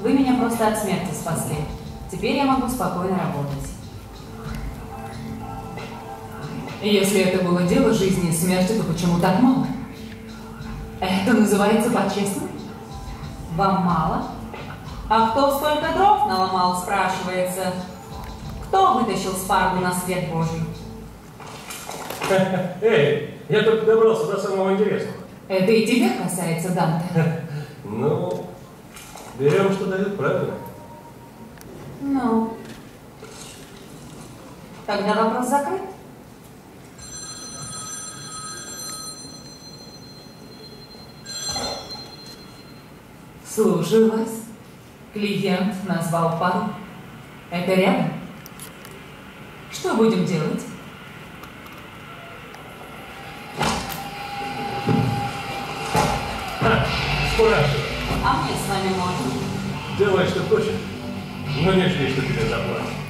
Вы меня просто от смерти спасли. Теперь я могу спокойно работать. Если это было дело жизни и смерти, то почему так мало? Это называется по-честному? Вам мало? А кто столько дров наломал, спрашивается? Кто вытащил спаргу на свет Божий? Эй, я только добрался до самого интересного. Это и тебя касается, Данте. Ну, берем, что дают, правильно? Ну, тогда вопрос закрыт. Слушаю вас. Клиент назвал пару. Это рядом? Что будем делать? Спрашивай. А мне с вами можно. Делай, что хочешь, но не жди, что тебе заплатят.